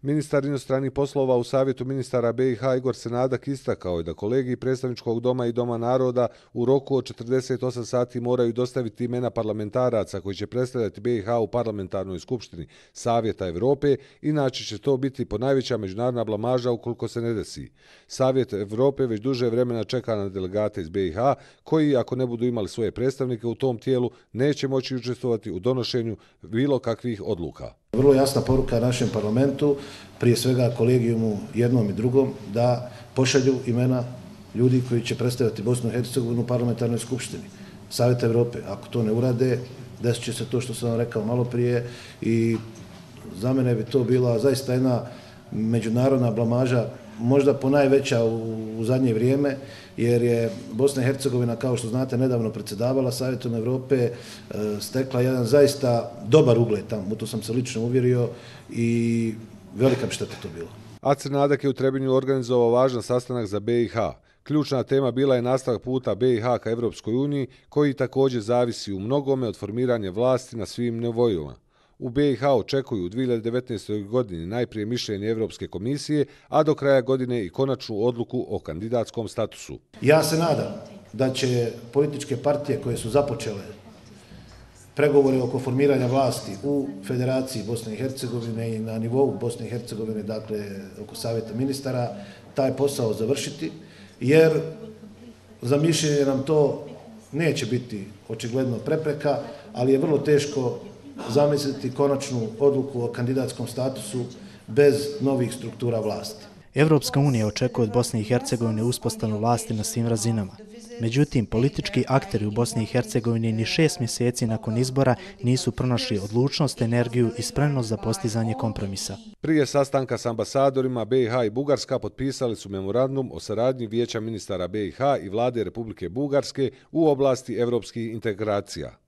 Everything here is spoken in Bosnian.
Ministar inostranih poslova u Savjetu ministara BiH Igor Senadak istakao je da kolegiji Predstavničkog doma i Doma naroda u roku od 48 sati moraju dostaviti imena parlamentaraca koji će predstavljati BiH u parlamentarnoj skupštini Savjeta Evrope, inače će to biti ponajveća međunarodna blamaža ukoliko se ne desi. Savjet Evrope već duže vremena čeka na delegate iz BiH koji, ako ne budu imali svoje predstavnike u tom tijelu, neće moći učestvovati u donošenju bilo kakvih odluka. Vrlo jasna poruka našem parlamentu, prije svega kolegijumu jednom i drugom, da pošalju imena ljudi koji će predstavljati Bosnu i Hercegovinu u parlamentarnoj skupštini Savjeta Evrope. Ako to ne urade, desit će se to što sam vam rekao malo prije i za mene bi to bila zaista jedna međunarodna blamaža, možda ponajveća u zadnje vrijeme, jer je Bosna i Hercegovina, kao što znate, nedavno predsjedavala Savjetom Evrope, stekla jedan zaista dobar ugled tamo, u to sam se lično uvjerio i velika bi šteta to bila. A Senadak je u Trebinju organizovao važan sastanak za BiH. Ključna tema bila je nastavak puta BiH ka Evropskoj uniji, koji također zavisi u mnogome od formiranja vlasti na svim nivoima. U BiH očekuju u 2019. godini najprije mišljenje Evropske komisije, a do kraja godine i konačnu odluku o kandidatskom statusu. Ja se nadam da će političke partije koje su započele pregovore oko formiranja vlasti u Federaciji Bosne i Hercegovine i na nivou Bosne i Hercegovine, dakle oko Savjeta ministara, taj posao završiti, jer za mišljenje nam to neće biti očigledno prepreka, ali je vrlo teško zamisliti konačnu odluku o kandidatskom statusu bez novih struktura vlasti. Evropska unija očekuje od Bosne i Hercegovine uspostavu vlasti na svim razinama. Međutim, politički akteri u Bosni i Hercegovini ni 6 mjeseci nakon izbora nisu pronašli odlučnost, energiju i spremnost za postizanje kompromisa. Prije sastanka s ambasadorima BiH i Bugarska potpisali su memorandum o saradnji Vijeća ministara BiH i vlade Republike Bugarske u oblasti evropskih integracija.